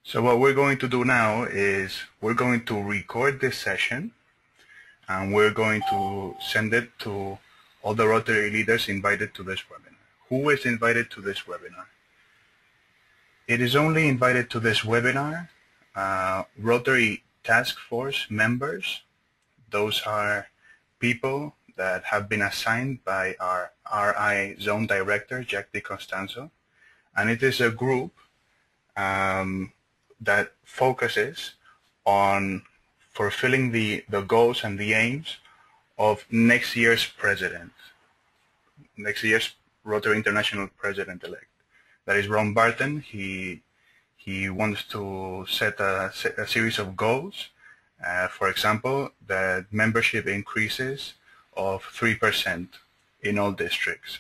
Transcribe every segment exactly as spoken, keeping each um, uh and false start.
So what we're going to do now is we're going to record this session and we're going to send it to all the Rotary leaders invited to this webinar. Who is invited to this webinar? It is only invited to this webinar uh, Rotary Task Force members. Those are people that have been assigned by our R I Zone Director, Jacques di Constanzo, and it is a group um, that focuses on fulfilling the, the goals and the aims of next year's president, next year's Rotary International President-elect. That is Ron Barton. He, he wants to set a, a series of goals. Uh, for example, the membership increases of three percent in all districts.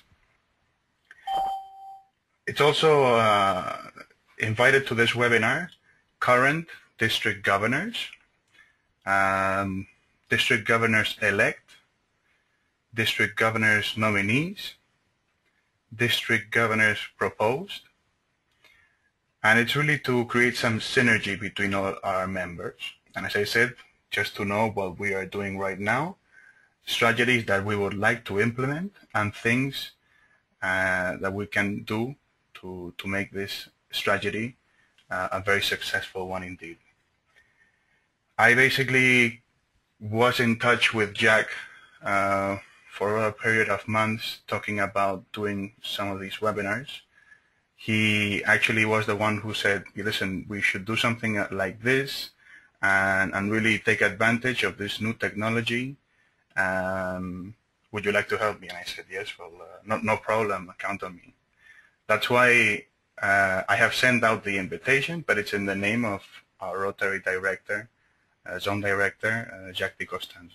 It's also uh, invited to this webinar current district governors, um, district governors-elect, district governors nominees, district governors proposed, and it's really to create some synergy between all our members. And as I said, just to know what we are doing right now, strategies that we would like to implement, and things uh, that we can do to, to make this strategy uh, a very successful one indeed. I basically was in touch with Jack uh, for a period of months talking about doing some of these webinars. He actually was the one who said, listen, we should do something like this and, and really take advantage of this new technology. Um, would you like to help me? And I said, yes, well, uh, no, no problem, count on me. That's why uh, I have sent out the invitation, but it's in the name of our Rotary Director, uh, Zone Director, uh, Jacques di Constanzo.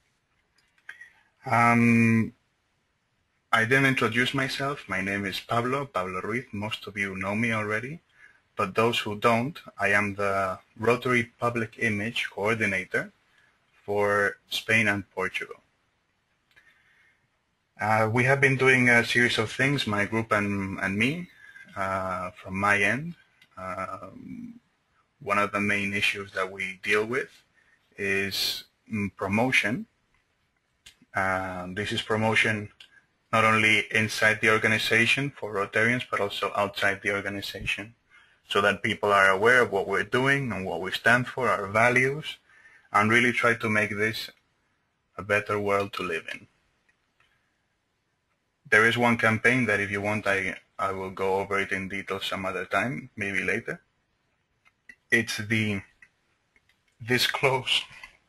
Um, I didn't introduce myself. My name is Pablo, Pablo Ruiz. Most of you know me already, but those who don't, I am the Rotary Public Image Coordinator for Spain and Portugal. Uh, we have been doing a series of things, my group and, and me, uh, from my end. Um, one of the main issues that we deal with is mm, promotion. Um, this is promotion not only inside the organization for Rotarians, but also outside the organization, so that people are aware of what we're doing and what we stand for, our values, and really try to make this a better world to live in. There is one campaign that if you want, I, I will go over it in detail some other time, maybe later. It's the This Close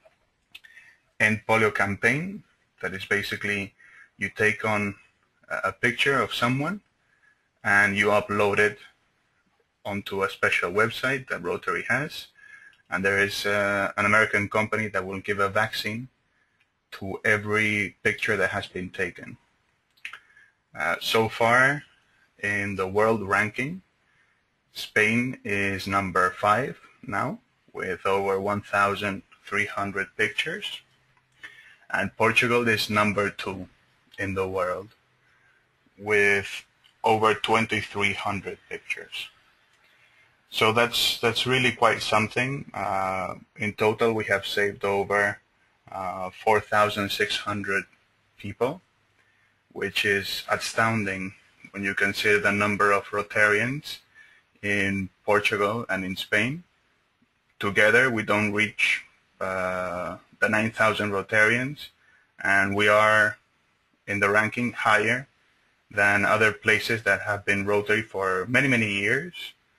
End Polio campaign. That is basically you take on a picture of someone and you upload it onto a special website that Rotary has. And there is uh, an American company that will give a vaccine to every picture that has been taken. Uh, so far, in the world ranking, Spain is number five now, with over one thousand three hundred pictures. And Portugal is number two in the world, with over twenty-three hundred pictures. So that's that's really quite something. Uh, in total, we have saved over uh, four thousand six hundred people, which is astounding when you consider the number of Rotarians in Portugal and in Spain. Together, we don't reach uh, the nine thousand Rotarians, and we are in the ranking higher than other places that have been Rotary for many, many years.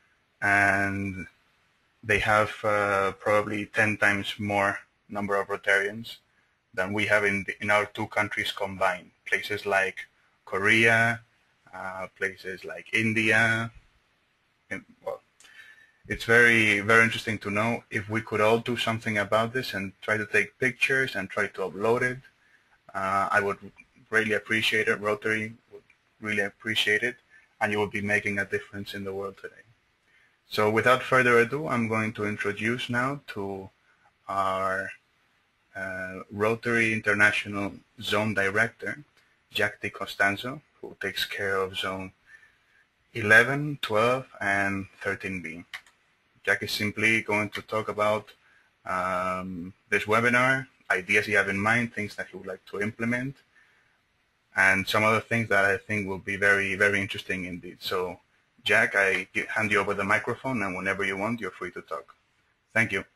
And they have uh, probably ten times more number of Rotarians than we have in, the, in our two countries combined. Places like Korea, uh, places like India. And, well, it's very, very interesting to know if we could all do something about this and try to take pictures and try to upload it. Uh, I would greatly appreciate it. Rotary would really appreciate it, and you will be making a difference in the world today. So without further ado, I'm going to introduce now to our uh, Rotary International Zone Director, Jacques di Constanzo, who takes care of Zone eleven, twelve, and thirteen B. Jack is simply going to talk about um, this webinar, ideas he have in mind, things that he would like to implement, and some other things that I think will be very, very interesting indeed. So, Jack, I hand you over the microphone, and whenever you want, you're free to talk. Thank you.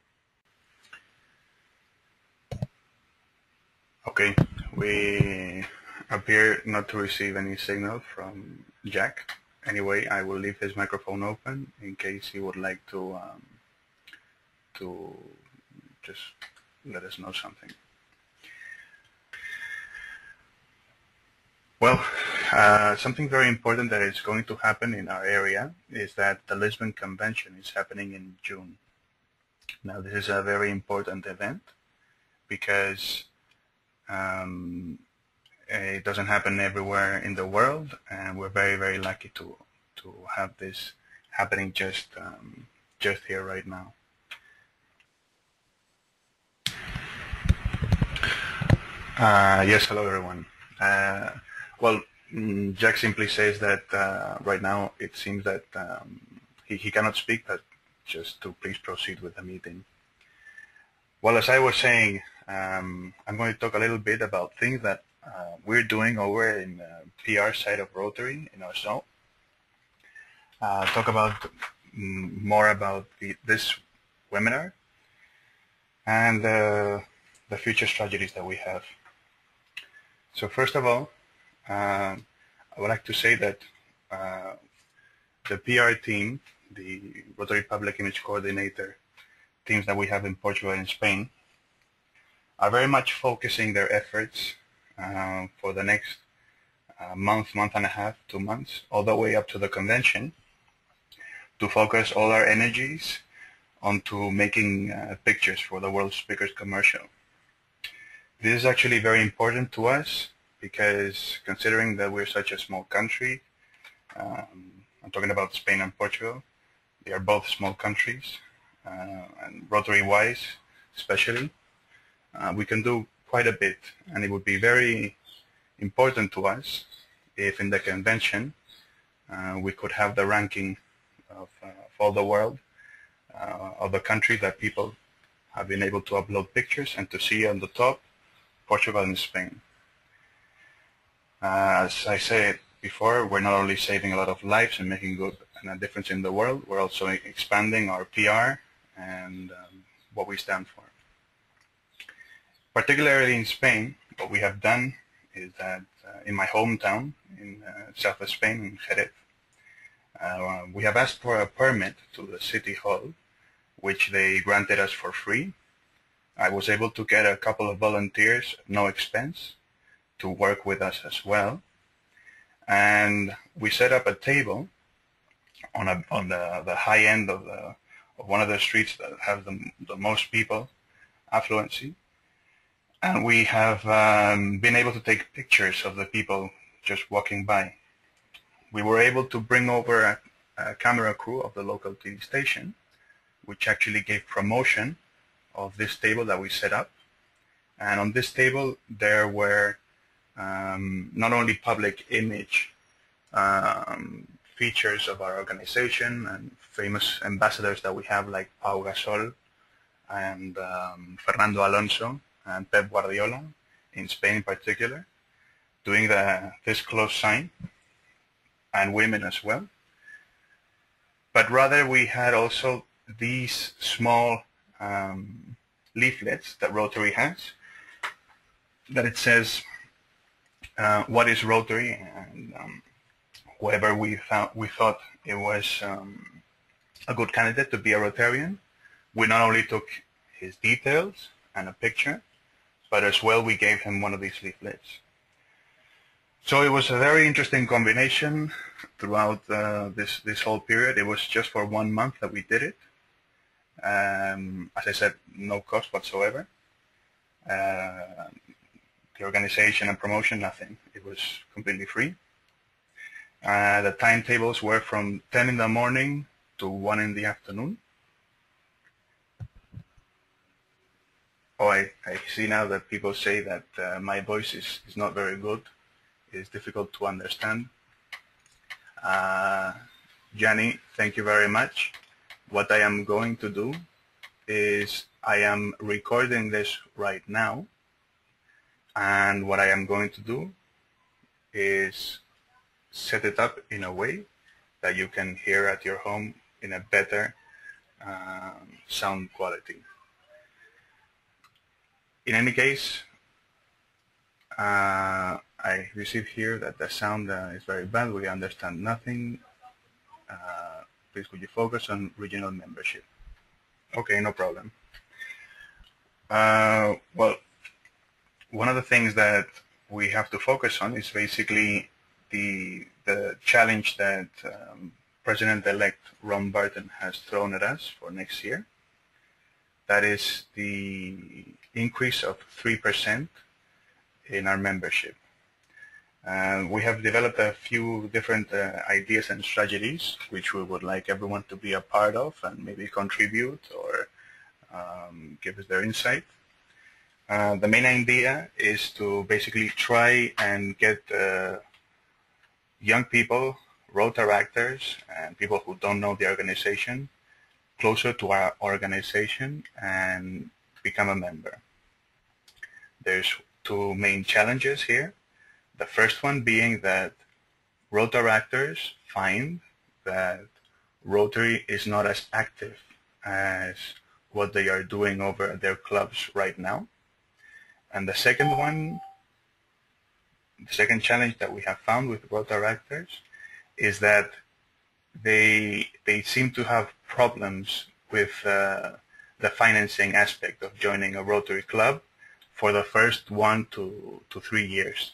Okay, we appear not to receive any signal from Jack. Anyway, I will leave his microphone open in case he would like to um, to just let us know something. Well, uh, something very important that is going to happen in our area is that the Lisbon Convention is happening in June. Now, this is a very important event because um, it doesn't happen everywhere in the world, and we're very, very lucky to to have this happening just um, just here right now. Uh, yes, hello everyone. Uh, well, Jack simply says that uh, right now it seems that um, he, he cannot speak, but just to please proceed with the meeting. Well, as I was saying, um, I'm going to talk a little bit about things that uh, we're doing over in the P R side of Rotary in our zone. Uh, talk about mm, more about the, this webinar and uh, the future strategies that we have. So first of all, uh, I would like to say that uh, the P R team, the Rotary Public Image Coordinator teams that we have in Portugal and Spain, are very much focusing their efforts uh, for the next uh, month, month and a half, two months, all the way up to the convention, to focus all our energies onto making uh, pictures for the World Speakers commercial. This is actually very important to us because considering that we're such a small country, um, I'm talking about Spain and Portugal, they are both small countries, uh, and Rotary-wise especially, uh, we can do quite a bit, and it would be very important to us if in the convention uh, we could have the ranking of, uh, of all the world, uh, of the countries that people have been able to upload pictures and to see on the top Portugal and Spain. Uh, as I said before, we're not only saving a lot of lives and making good and a difference in the world, we're also expanding our P R and um, what we stand for. Particularly in Spain, what we have done is that uh, in my hometown in uh, south of Spain, in Jerez, uh, we have asked for a permit to the city hall, which they granted us for free. I was able to get a couple of volunteers at no expense to work with us as well, and we set up a table on a, on the, the high end of the of one of the streets that have the, the most people affluency, and we have um, been able to take pictures of the people just walking by. We were able to bring over a, a camera crew of the local T V station, which actually gave promotion of this table that we set up. And on this table there were um, not only public image um, features of our organization and famous ambassadors that we have like Pau Gasol and um, Fernando Alonso and Pep Guardiola in Spain in particular, doing the this close sign, and women as well. But rather we had also these small um, leaflets that Rotary has, that it says uh, what is Rotary, and um, whoever we found, we thought it was um, a good candidate to be a Rotarian, we not only took his details and a picture, but as well we gave him one of these leaflets. So it was a very interesting combination throughout uh, this this whole period. It was just for one month that we did it. Um, as I said, no cost whatsoever. Uh, the organization and promotion, nothing. It was completely free. Uh, the timetables were from ten in the morning to one in the afternoon. Oh, I, I see now that people say that uh, my voice is, is not very good. It's difficult to understand. Uh, Gianni, thank you very much. what I am going to do is I am recording this right now, and what I am going to do is set it up in a way that you can hear at your home in a better um, sound quality. In any case, uh, I received here that the sound uh, is very bad. We understand nothing. Uh, please could you focus on regional membership? Okay, no problem. Uh, well, one of the things that we have to focus on is basically the the challenge that um, President-elect Ron Barton has thrown at us for next year. That is the increase of three percent in our membership. Uh, we have developed a few different uh, ideas and strategies which we would like everyone to be a part of and maybe contribute or um, give us their insight. Uh, the main idea is to basically try and get uh, young people, Rotaractors, and people who don't know the organization closer to our organization and become a member. There's two main challenges here. The first one being that Rotaractors find that Rotary is not as active as what they are doing over at their clubs right now. And the second one, the second challenge that we have found with Rotaractors is that they they seem to have problems with uh, the financing aspect of joining a Rotary club for the first one to, to three years.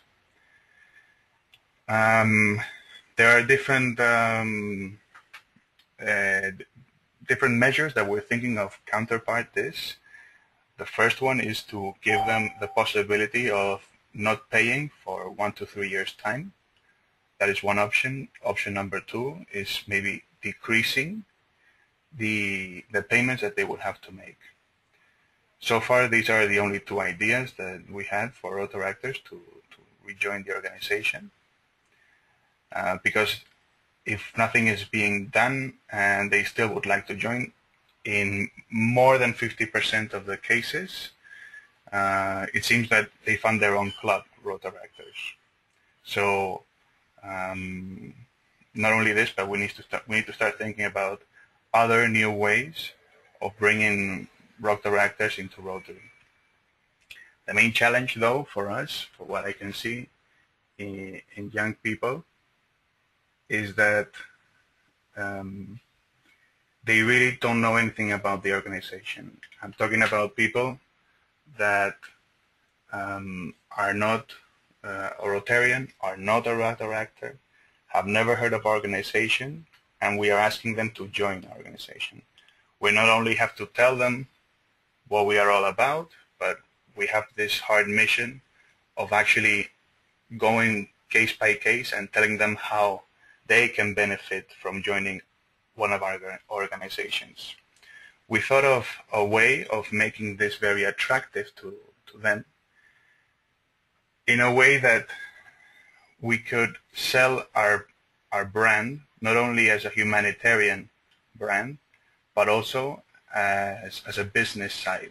Um, there are different um, uh, different measures that we're thinking of counterpart this. The first one is to give them the possibility of not paying for one to three years' time. That is one option. Option number two is maybe decreasing the the payments that they would have to make. So far, these are the only two ideas that we had for Rotaractors to, to rejoin the organization. Uh, because if nothing is being done and they still would like to join, in more than fifty percent of the cases, uh, it seems that they found their own club, Rotaractors. So um, not only this, but we need to start, we need to start thinking about other new ways of bringing Rotaractors into Rotary. The main challenge, though, for us, for what I can see in, in young people, is that um, they really don't know anything about the organization. I'm talking about people that um, are not uh, a Rotarian, are not a Rotaractor, have never heard of our organization, and we are asking them to join our organization. We not only have to tell them what we are all about, but we have this hard mission of actually going case by case and telling them how they can benefit from joining one of our organizations. We thought of a way of making this very attractive to, to them in a way that we could sell our, our brand not only as a humanitarian brand, but also as, as a business side.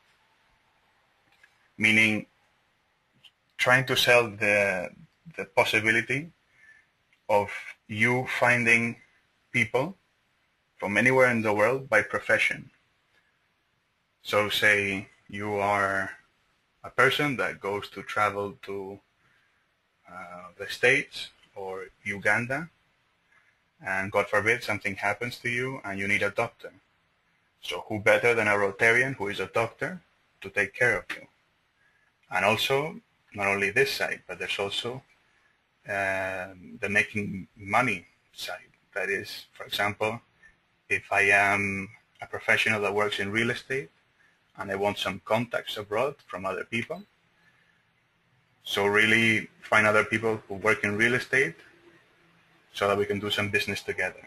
Meaning trying to sell the, the possibility of you finding people from anywhere in the world by profession. So say you are a person that goes to travel to uh, the States or Uganda, and God forbid something happens to you and you need a doctor. So who better than a Rotarian who is a doctor to take care of you? And also, not only this side, but there's also um, the making money side. That is, for example, if I am a professional that works in real estate and I want some contacts abroad from other people, so really find other people who work in real estate so that we can do some business together.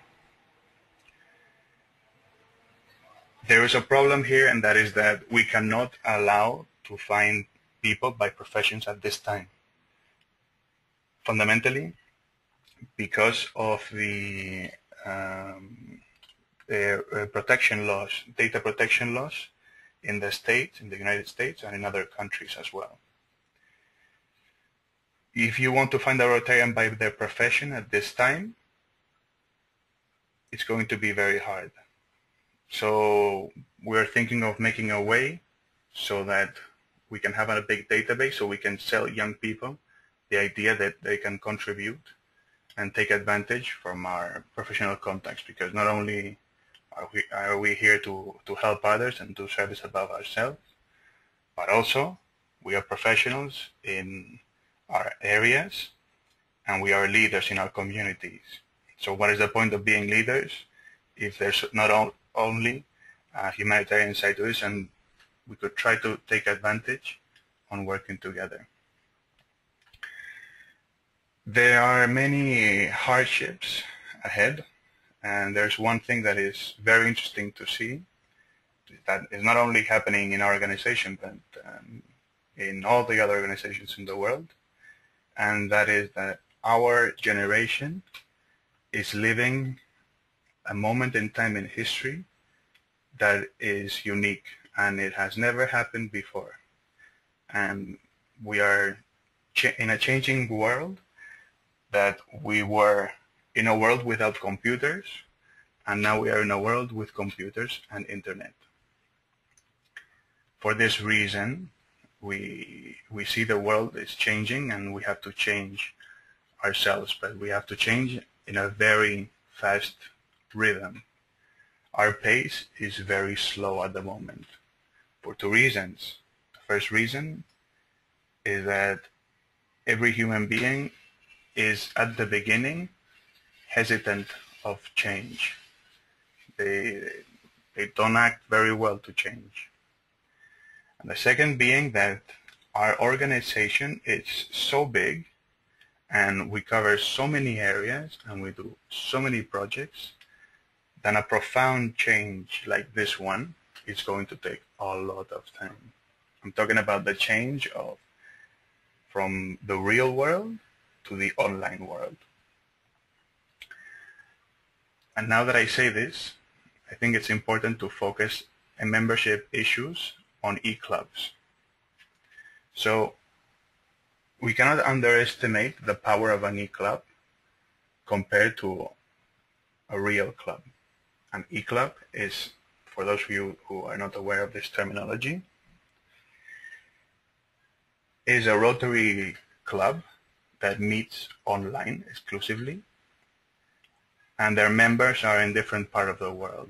There is a problem here, and that is that we cannot allow to find people by professions at this time. Fundamentally, because of the um, uh, uh, protection laws, data protection laws in the States, in the United States, and in other countries as well. If you want to find a Rotarian by their profession at this time, it's going to be very hard. So we're thinking of making a way so that we can have a big database so we can sell young people the idea that they can contribute and take advantage from our professional contacts, because not only are we, are we here to, to help others and do service above ourselves, but also we are professionals in our areas and we are leaders in our communities. So what is the point of being leaders if there's not only a humanitarian side to this, and we could try to take advantage on working together. There are many hardships ahead, and there's one thing that is very interesting to see that is not only happening in our organization, but um, in all the other organizations in the world, and that is that our generation is living a moment in time in history that is unique, and it has never happened before. And we are in a changing world, that we were in a world without computers, and now we are in a world with computers and internet. For this reason, we, we see the world is changing, and we have to change ourselves, but we have to change in a very fast rhythm. Our pace is very slow at the moment for two reasons. The first reason is that every human being is at the beginning hesitant of change. They, they don't act very well to change. And the second being that our organization is so big and we cover so many areas and we do so many projects that a profound change like this one is going to take a lot of time. I'm talking about the change of from the real world to the online world. And now that I say this, I think it's important to focus on membership issues on e-clubs. So we cannot underestimate the power of an e-club compared to a real club. An e-club is, for those of you who are not aware of this terminology, is a Rotary club that meets online exclusively, and their members are in different parts of the world.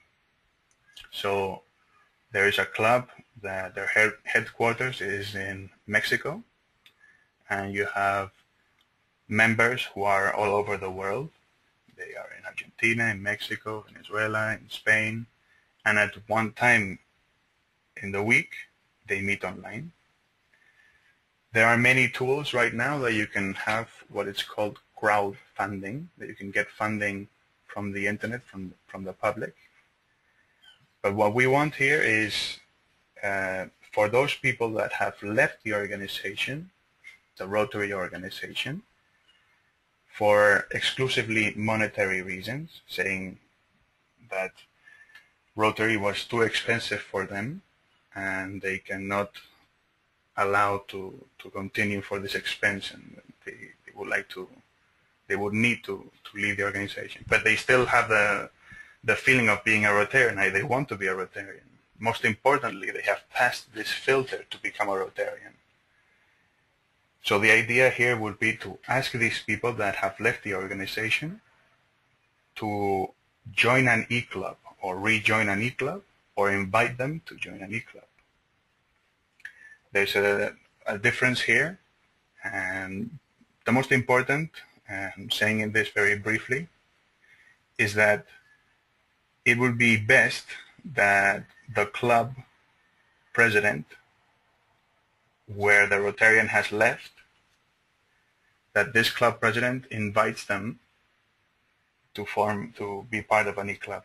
So there is a club that their head headquarters is in Mexico, and you have members who are all over the world. They are in Argentina, in Mexico, Venezuela, in Spain, and at one time in the week they meet online. There are many tools right now that you can have what is called crowdfunding, that you can get funding from the internet, from, from the public. But what we want here is uh, for those people that have left the organization, the Rotary organization, for exclusively monetary reasons, saying that Rotary was too expensive for them and they cannot allow to, to continue for this expense, and they, they would like to, they would need to, to leave the organization. But they still have the, the feeling of being a Rotarian. They want to be a Rotarian. Most importantly, they have passed this filter to become a Rotarian. So the idea here would be to ask these people that have left the organization to join an e-club or rejoin an e-club, or invite them to join an e-club. There's a, a difference here, and the most important, and I'm saying this very briefly, is that it would be best that the club president, where the Rotarian has left, that this club president invites them to form, to be part of an e-club.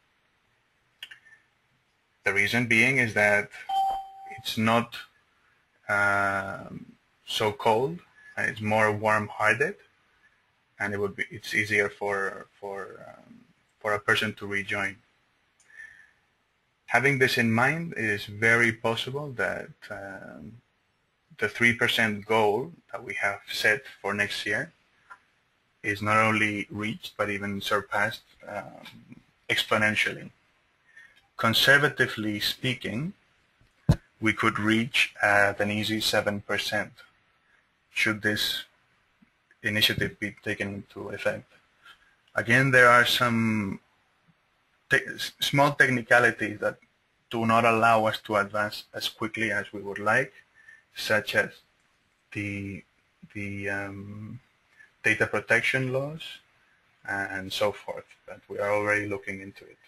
The reason being is that it's not um, so cold, and it's more warm-hearted, and it would be, it's easier for for um, for a person to rejoin. Having this in mind, it is very possible that um, the three percent goal that we have set for next year is not only reached but even surpassed um, exponentially. Conservatively speaking, we could reach at an easy seven percent should this initiative be taken into effect. Again, there are some te small technicalities that do not allow us to advance as quickly as we would like, such as the, the um, data protection laws and so forth, but we are already looking into it.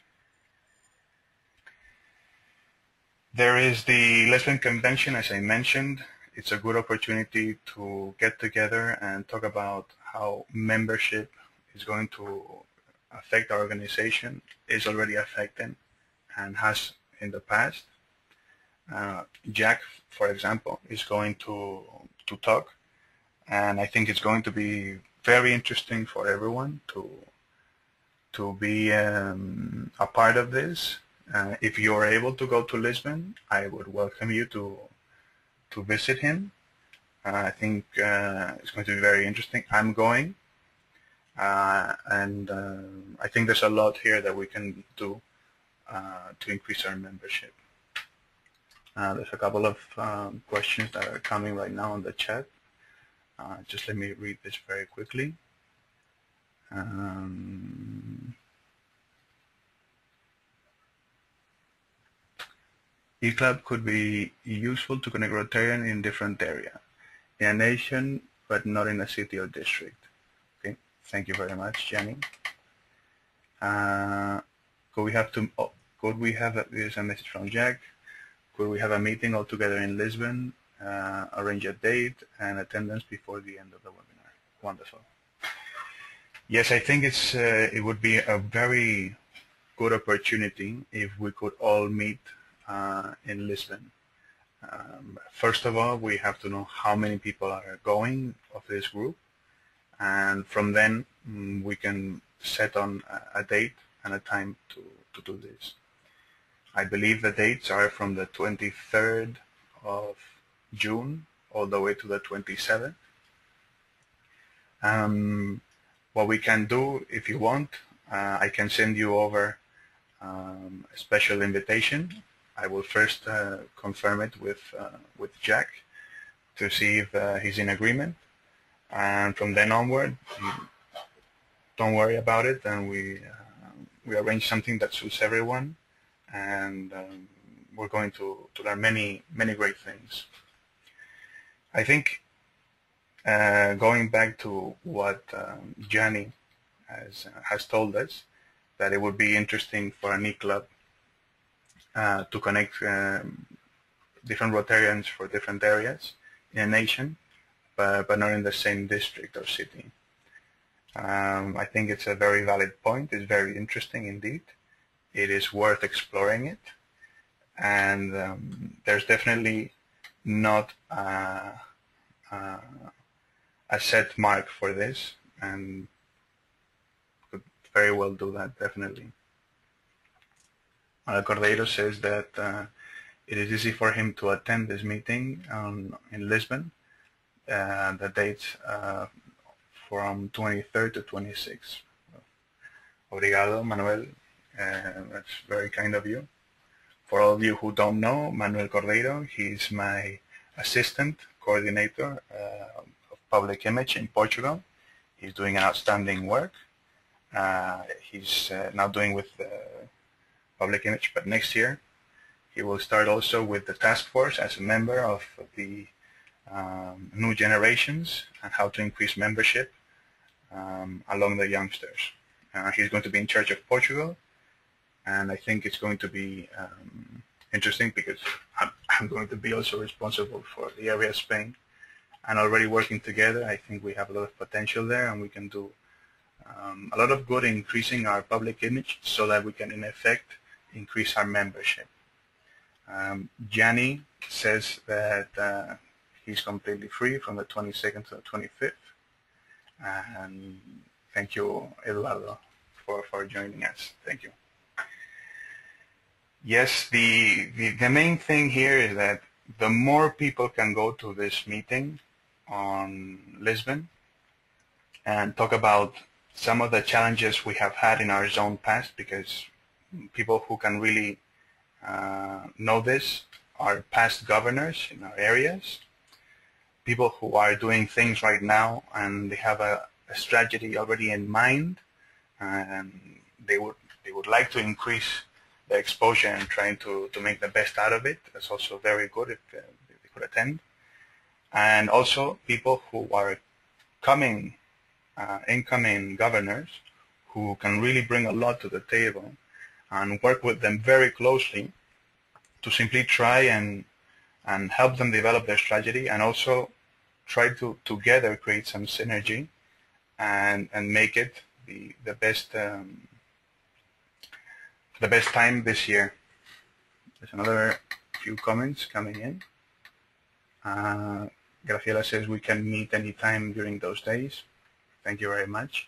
There is the Lesbian Convention, as I mentioned. It's a good opportunity to get together and talk about how membership is going to affect our organization, is already affecting, and has in the past. Uh, Jack, for example, is going to, to talk, and I think it's going to be very interesting for everyone to, to be um, a part of this. Uh, if you are able to go to Lisbon, I would welcome you to to visit him. Uh, I think uh, it's going to be very interesting. I'm going, uh, and uh, I think there's a lot here that we can do uh, to increase our membership. Uh, there's a couple of um, questions that are coming right now on the chat. Uh, just let me read this very quickly. Um, E-Club could be useful to connect Rotarian in different area, in a nation, but not in a city or district. Okay, thank you very much, Jenny. Uh, could we have to? Oh, could we have? A, there's a message from Jack. Could we have a meeting all together in Lisbon? Uh, arrange a date and attendance before the end of the webinar. Wonderful. Yes, I think it's. Uh, it would be a very good opportunity if we could all meet Uh, in Lisbon. Um, first of all, we have to know how many people are going of this group, and from then mm, we can set on a, a date and a time to, to do this. I believe the dates are from the twenty-third of June all the way to the twenty-seventh. Um, what we can do, if you want, uh, I can send you over um, a special invitation. I will first uh, confirm it with uh, with Jack to see if uh, he's in agreement, and from then onward, you don't worry about it, and we uh, we arrange something that suits everyone, and um, we're going to to learn many many great things. I think uh, going back to what um, Gianni has uh, has told us, that it would be interesting for an e-club Uh, to connect um, different Rotarians for different areas in a nation, but, but not in the same district or city. Um, I think it's a very valid point. It's very interesting indeed. It is worth exploring it, and um, there's definitely not uh, uh, a set mark for this, and could very well do that, definitely. Uh, Cordeiro says that uh, it is easy for him to attend this meeting um, in Lisbon. Uh, the dates uh, from twenty-third to twenty-sixth. Obrigado, Manuel. Uh, that's very kind of you. For all of you who don't know, Manuel Cordeiro, he's my assistant coordinator uh, of public image in Portugal. He's doing an outstanding work. Uh, he's uh, now doing with uh, public image, but next year he will start also with the task force as a member of the um, new generations and how to increase membership um, along the youngsters. Uh, he's going to be in charge of Portugal, and I think it's going to be um, interesting because I'm, I'm going to be also responsible for the area of Spain, and already working together I think we have a lot of potential there, and we can do um, a lot of good in increasing our public image so that we can in effect increase our membership. Um, Gianni says that uh, he's completely free from the twenty-second to the twenty-fifth, and thank you, Eduardo, for, for joining us. Thank you. Yes, the, the, the main thing here is that the more people can go to this meeting on Lisbon and talk about some of the challenges we have had in our zone past, because people who can really uh, know this are past governors in our areas, people who are doing things right now and they have a, a strategy already in mind, and they would they would like to increase the exposure and trying to, to make the best out of it. That's also very good if, uh, if they could attend. And also people who are coming, uh, incoming governors who can really bring a lot to the table and work with them very closely to simply try and, and help them develop their strategy, and also try to together create some synergy and, and make it the, the best um, the best time this year. There's another few comments coming in. Uh, Graciela says we can meet anytime during those days. Thank you very much.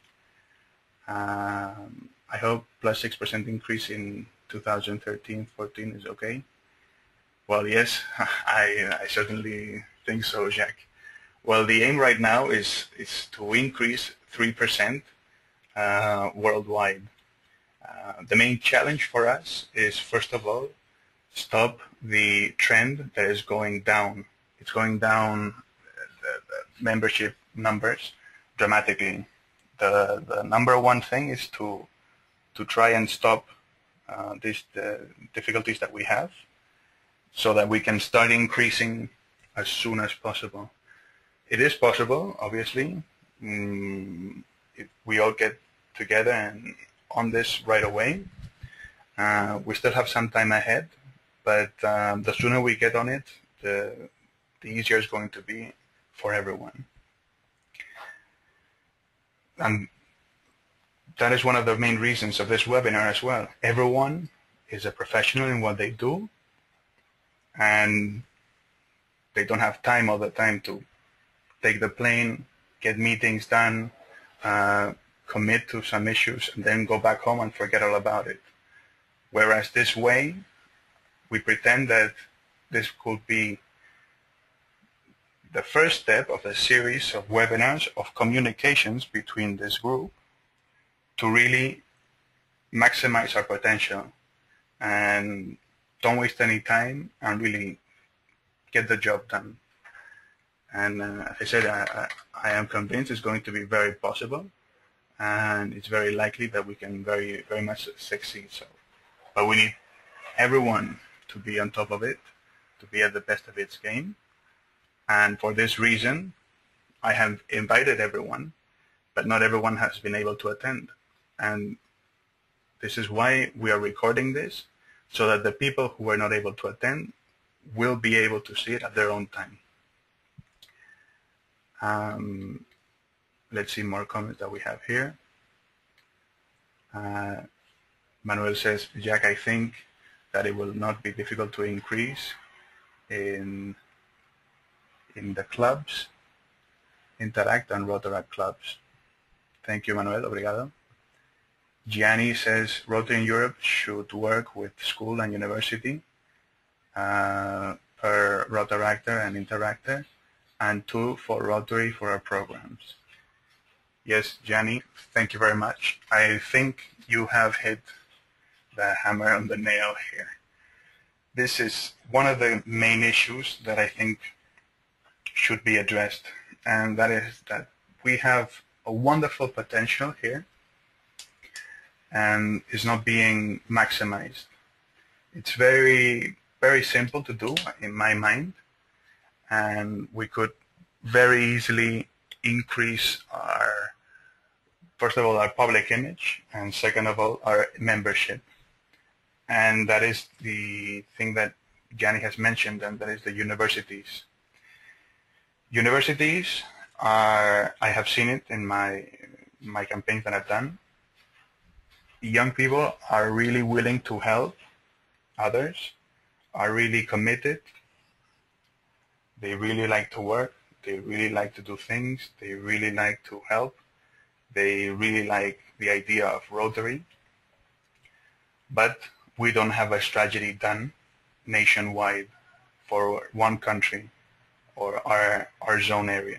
Um, I hope plus six percent increase in two thousand thirteen fourteen is okay. Well, yes, I, I certainly think so, Jacques. Well, the aim right now is, is to increase three percent uh, worldwide. Uh, the main challenge for us is, first of all, stop the trend that is going down. It's going down, the, the membership numbers dramatically. The, the number one thing is to, to try and stop uh, these the difficulties that we have, so that we can start increasing as soon as possible. It is possible, obviously, mm, if we all get together and on this right away. Uh, we still have some time ahead, but um, the sooner we get on it, the, the easier it's going to be for everyone. And that is one of the main reasons of this webinar as well. Everyone is a professional in what they do, and they don't have time all the time to take the plane, get meetings done, uh, commit to some issues, and then go back home and forget all about it. Whereas this way, we pretend that this could be the first step of a series of webinars of communications between this group to really maximize our potential and don't waste any time and really get the job done. And uh, as I said, I, I am convinced it's going to be very possible, and it's very likely that we can very, very much succeed. So, but we need everyone to be on top of it, to be at the best of its game. And for this reason, I have invited everyone, but not everyone has been able to attend. And this is why we are recording this, so that the people who were not able to attend will be able to see it at their own time. Um, let's see more comments that we have here. Uh, Manuel says, Jack, I think that it will not be difficult to increase in, in the clubs, Interact and Rotaract clubs. Thank you, Manuel. Obrigado. Gianni says, Rotary in Europe should work with school and university uh, per Rotaractor and Interactor, and two for Rotary for our programs. Yes, Gianni, thank you very much. I think you have hit the hammer on the nail here. This is one of the main issues that I think should be addressed, and that is that we have a wonderful potential here and is not being maximized. It's very, very simple to do in my mind, and we could very easily increase our, first of all, our public image, and second of all, our membership. And that is the thing that Gianni has mentioned, and that is the universities. Universities are, I have seen it in my, my campaigns that I've done, young people are really willing to help others, are really committed, they really like to work, they really like to do things, they really like to help, They really like the idea of Rotary, but we don't have a strategy done nationwide for one country or our, our zone areas.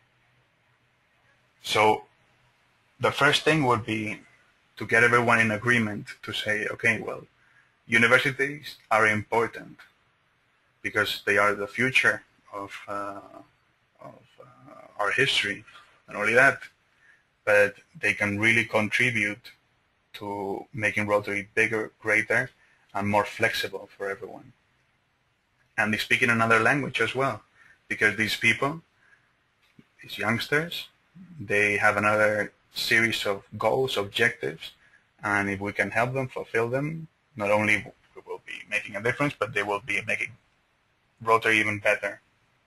So the first thing would be to get everyone in agreement to say, okay, well, universities are important because they are the future of, uh, of uh, our history. Not only that, but they can really contribute to making Rotary bigger, greater, and more flexible for everyone. And they speak in another language as well, because these people, these youngsters, they have another series of goals, objectives, and if we can help them fulfill them, not only we will be making a difference, but they will be making Rotary even better.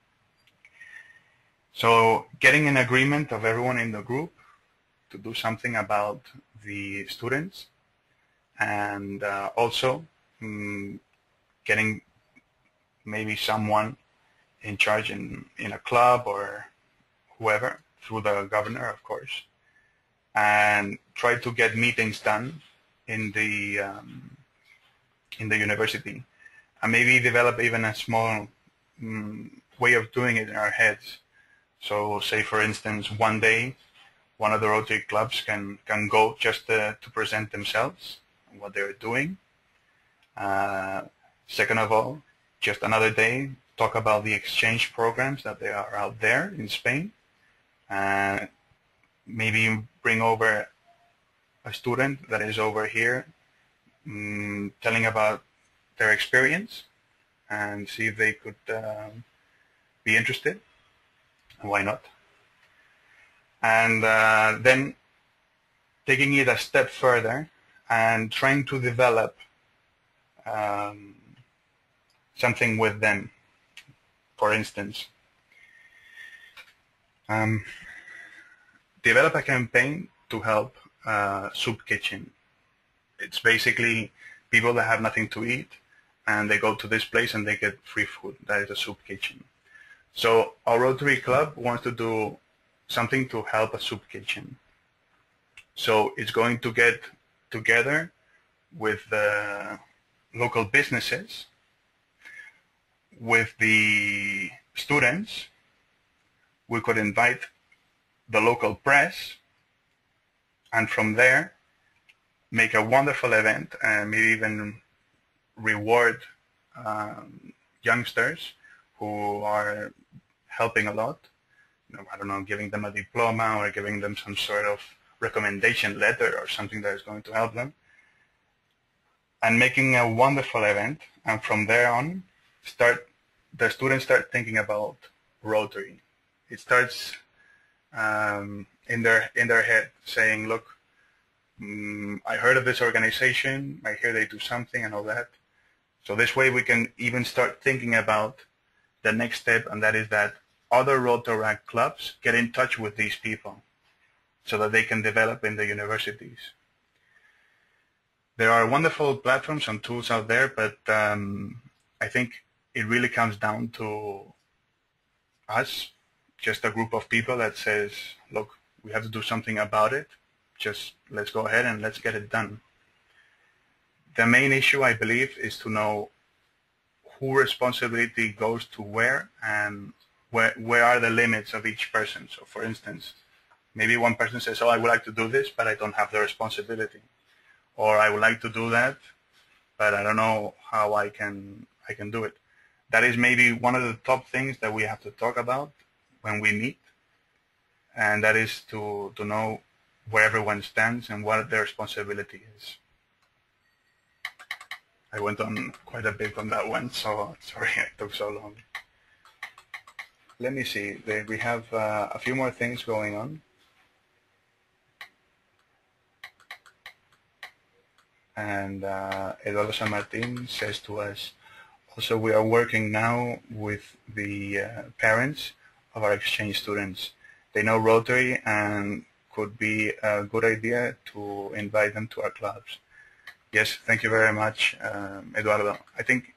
So getting an agreement of everyone in the group to do something about the students, and uh, also um, getting maybe someone in charge in, in a club or whoever, through the governor, of course, and try to get meetings done in the um, in the university, and maybe develop even a small um, way of doing it in our heads. So say, for instance, one day one of the Rotary clubs can, can go just to, to present themselves and what they're doing. Uh, second of all, just another day, talk about the exchange programs that they are out there in Spain. Uh, maybe bring over a student that is over here um, telling about their experience and see if they could uh, be interested. Why not? And uh, then taking it a step further and trying to develop um, something with them. For instance, um, develop a campaign to help uh, soup kitchen. It's basically people that have nothing to eat and they go to this place and they get free food. That is a soup kitchen. So our Rotary Club wants to do something to help a soup kitchen. So it's going to get together with the local businesses, with the students. We could invite the local press, and from there make a wonderful event and maybe even reward um, youngsters who are helping a lot. You know, I don't know, giving them a diploma or giving them some sort of recommendation letter or something that is going to help them, and making a wonderful event. And from there on, start the students start thinking about Rotary. It starts um, in their in their head, saying, "Look, um, I heard of this organization. I hear they do something and all that." So this way, we can even start thinking about the next step, and that is that other Rotaract clubs get in touch with these people so that they can develop in the universities. There are wonderful platforms and tools out there, but um, I think it really comes down to us, just a group of people that says, look, we have to do something about it. Just let's go ahead and let's get it done. The main issue, I believe, is to know who responsibility goes to where and where, where are the limits of each person. So for instance, maybe one person says, oh, I would like to do this, but I don't have the responsibility. Or I would like to do that, but I don't know how I can, I can do it. That is maybe one of the top things that we have to talk about when we meet, and that is to, to know where everyone stands and what their responsibility is. I went on quite a bit on that one, so sorry it took so long. Let me see, we have uh, a few more things going on. And uh, Eduardo San Martin says to us, also we are working now with the uh, parents of our exchange students. They know Rotary and could be a good idea to invite them to our clubs. Yes, thank you very much, um, Eduardo. I think,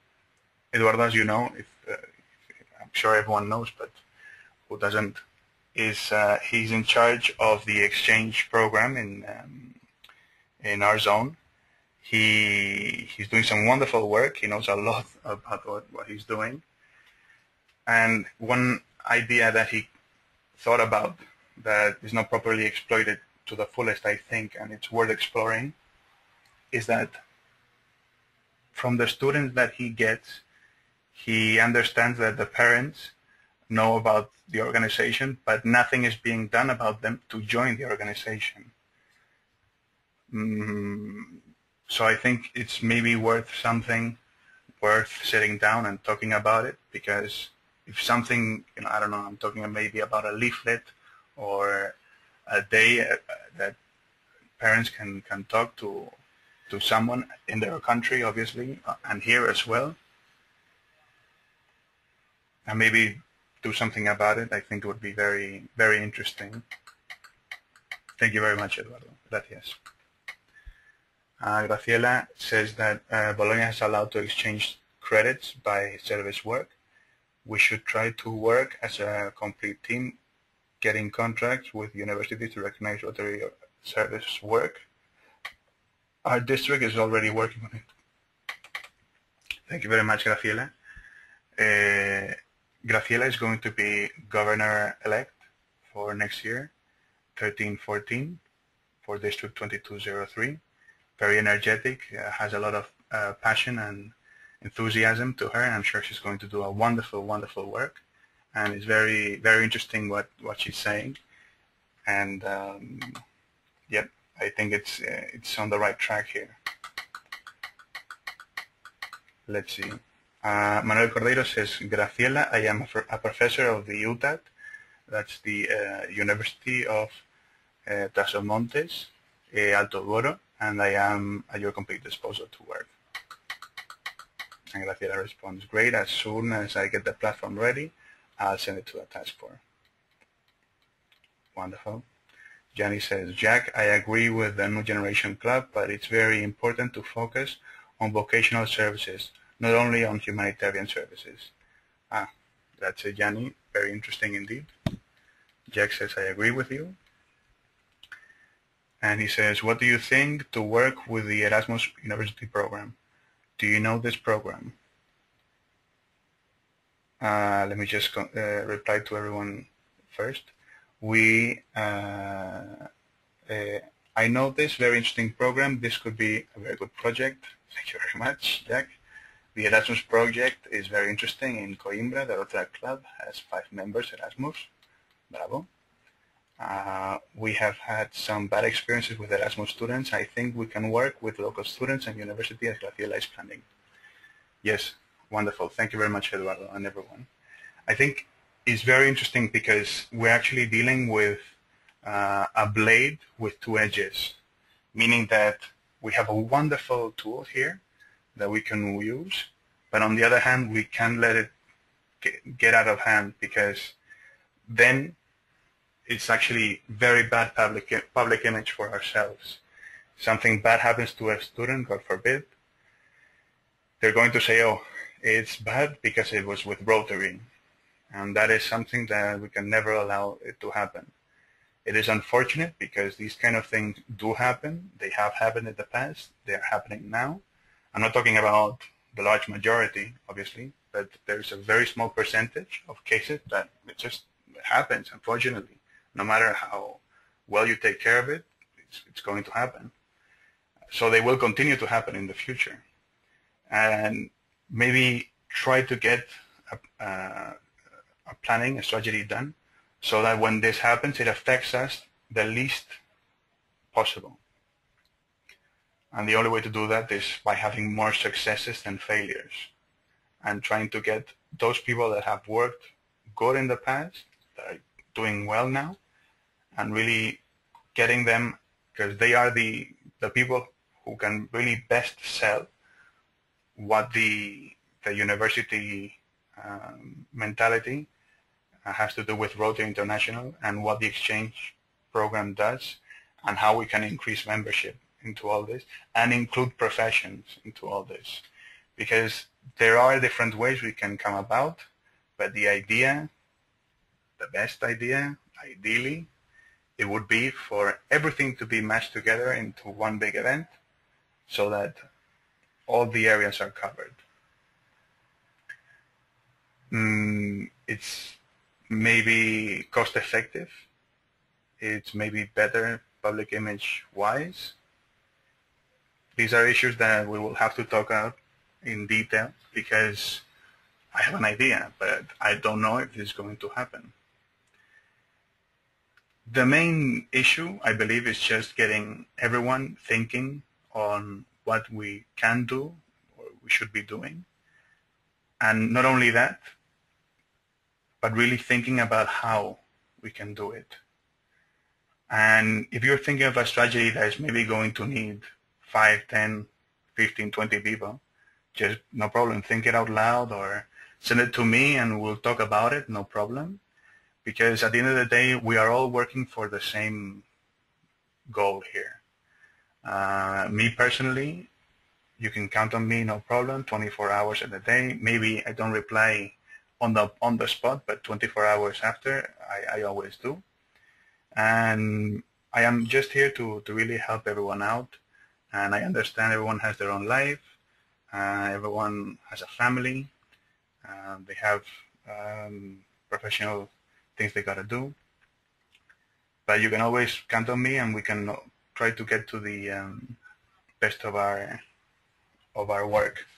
Eduardo, as you know, if, uh, I'm sure everyone knows, but who doesn't, is uh, he's in charge of the exchange program in um, in our zone. He he's doing some wonderful work. He knows a lot about what, what he's doing. And one idea that he thought about that is not properly exploited to the fullest, I think, and it's worth exploring, is that from the students that he gets, he understands that the parents know about the organization, but nothing is being done about them to join the organization. Mm, so I think it's maybe worth something, worth sitting down and talking about it, because if something, you know, I don't know, I'm talking maybe about a leaflet or a day uh, that parents can, can talk to to someone in their country, obviously, uh, and here as well, and maybe do something about it. I think it would be very, very interesting. Thank you very much, Eduardo. Gracias. Uh, Graciela says that uh, Bologna has allowed to exchange credits by service work. We should try to work as a complete team, getting contracts with universities to recognize Rotary service work. Our district is already working on it. Thank you very much, Graciela. Uh, Graciela is going to be governor-elect for next year, thirteen fourteen, for District twenty-two oh three. Very energetic, uh, has a lot of uh, passion and enthusiasm to her, and I'm sure she's going to do a wonderful, wonderful work. And it's very, very interesting what, what she's saying. And, um, yep, I think it's, uh, it's on the right track here. Let's see. Uh, Manuel Cordeiro says, Graciela, I am a, a professor of the U T A T, that's the uh, University of uh, Tasomontes, uh, Alto Boro, and I am at your complete disposal to work. And Graciela responds, great, as soon as I get the platform ready, I'll send it to the task force. Wonderful. Gianni says, Jack, I agree with the New Generation Club, but it's very important to focus on vocational services, not only on humanitarian services. Ah, that's it, Gianni. Very interesting indeed. Jack says, I agree with you. And he says, what do you think to work with the Erasmus University program? Do you know this program? Uh, let me just uh, reply to everyone first. We, uh, uh, I know this very interesting program. This could be a very good project. Thank you very much, Jack. The Erasmus project is very interesting in Coimbra. The Rotary Club has five members, Erasmus. Bravo. Uh, we have had some bad experiences with Erasmus students. I think we can work with local students and university as Graciela is planning. Yes, wonderful. Thank you very much, Eduardo, and everyone. I think it's very interesting because we're actually dealing with uh, a blade with two edges, meaning that we have a wonderful tool here that we can use, but on the other hand, we can't let it get, get out of hand, because then it's actually very bad public public image for ourselves. Something bad happens to a student, God forbid, they're going to say, oh, it's bad because it was with Rotary. And that is something that we can never allow it to happen. It is unfortunate because these kind of things do happen. They have happened in the past. They are happening now. I'm not talking about the large majority, obviously, but there's a very small percentage of cases that it just happens, unfortunately. No matter how well you take care of it, it's, it's going to happen. So they will continue to happen in the future. And maybe try to get a, a, a planning, a strategy done, so that when this happens, it affects us the least possible. And the only way to do that is by having more successes than failures, and trying to get those people that have worked good in the past, that are doing well now, and really getting them, because they are the, the people who can really best sell what the, the university um, mentality uh, has to do with Rotary International, and what the exchange program does, and how we can increase membership into all this, and include professions into all this. Because there are different ways we can come about, but the idea, the best idea, ideally, it would be for everything to be mashed together into one big event so that all the areas are covered. Mm, it's maybe cost effective. It's maybe better public image wise. These are issues that we will have to talk about in detail because I have an idea, but I don't know if this is going to happen. The main issue, I believe, is just getting everyone thinking on what we can do or we should be doing. And not only that, but really thinking about how we can do it. And if you're thinking of a strategy that is maybe going to need five, ten, fifteen, twenty people, just no problem. Think it out loud or send it to me and we'll talk about it, no problem. Because at the end of the day, we are all working for the same goal here. Uh, me personally, you can count on me, no problem, twenty-four hours a day. Maybe I don't reply on the on the spot, but twenty-four hours after, I, I always do. And I am just here to, to really help everyone out. And I understand everyone has their own life. Uh, everyone has a family. Uh, they have um, professional things they gotta do. But you can always count on me, and we can try to get to the um, best of our of our work.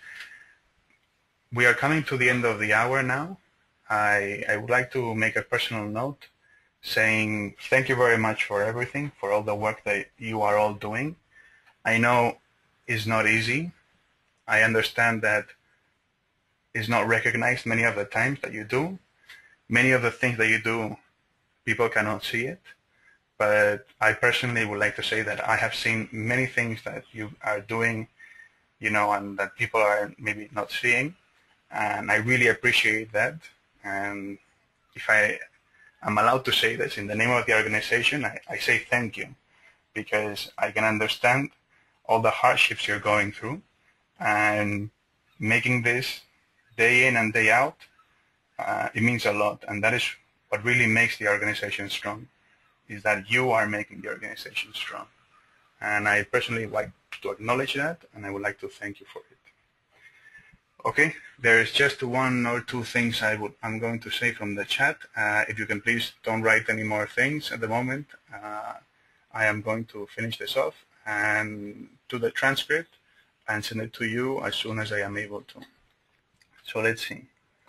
We are coming to the end of the hour now. I, I would like to make a personal note saying thank you very much for everything, for all the work that you are all doing. I know it's not easy. I understand that it's not recognized many of the times that you do. Many of the things that you do, people cannot see it. But I personally would like to say that I have seen many things that you are doing, you know, and that people are maybe not seeing. And I really appreciate that. And if I am allowed to say this in the name of the organization, I, I say thank you, because I can understand all the hardships you're going through, and making this day in and day out, uh, it means a lot. And that is what really makes the organization strong, is that you are making the organization strong. And I personally like to acknowledge that, and I would like to thank you for it. Okay, there is just one or two things I would, I'm going to say from the chat. Uh, if you can please don't write any more things at the moment. Uh, I am going to finish this off and do the transcript and send it to you as soon as I am able to. So let's see.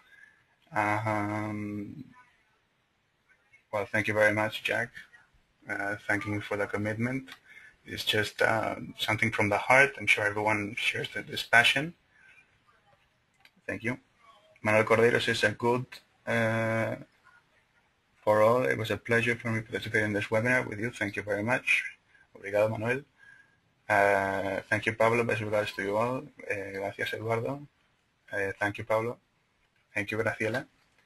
Um, well, thank you very much, Jack. Uh, thanking you for the commitment. It's just uh, something from the heart. I'm sure everyone shares this passion. Thank you. Manuel Cordero says a good uh, for all. It was a pleasure for me to participate in this webinar with you. Thank you very much. Obrigado, Manuel. Uh, thank you, Pablo. Best regards to you all. Uh, gracias, Eduardo. Uh, thank you, Pablo. Thank you, Graciela.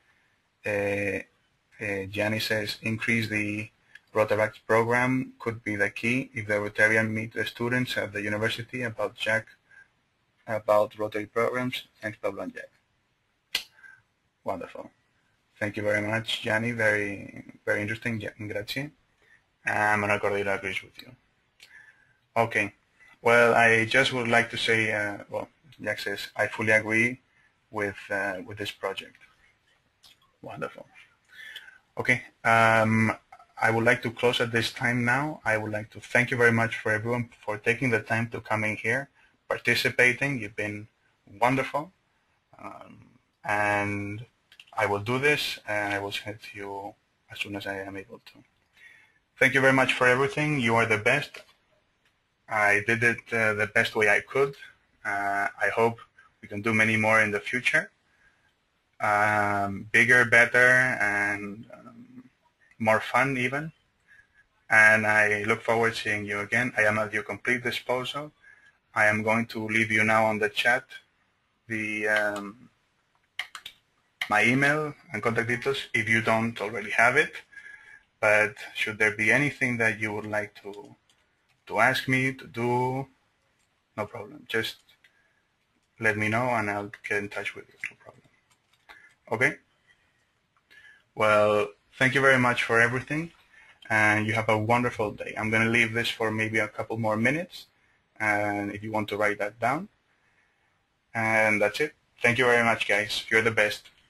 Uh, uh, Gianni says increase the Rotaract program could be the key if the Rotarian meet the students at the university about Jack about Rotary programs. Thanks, Pablo and Jack. Wonderful. Thank you very much, Gianni. Very, very interesting. Grazie. And Manuel Cordero agrees with you. Okay. Well, I just would like to say, uh, well, Jack says, I fully agree with uh, with this project. Wonderful. Okay. Um, I would like to close at this time now. I would like to thank you very much for everyone for taking the time to come in here, participating. You've been wonderful. Um, and I will do this, and I will send it to you as soon as I am able to. Thank you very much for everything. You are the best. I did it uh, the best way I could. Uh, I hope we can do many more in the future. Um, bigger, better, and um, more fun even. And I look forward to seeing you again. I am at your complete disposal. I am going to leave you now on the chat the um, my email and contact details if you don't already have it. But should there be anything that you would like to to ask me to do, no problem. Just let me know and I'll get in touch with you. No problem. Okay? Well, Thank you very much for everything, and you have a wonderful day. I'm going to leave this for maybe a couple more minutes, and if you want to write that down. And that's it. Thank you very much, guys. You're the best.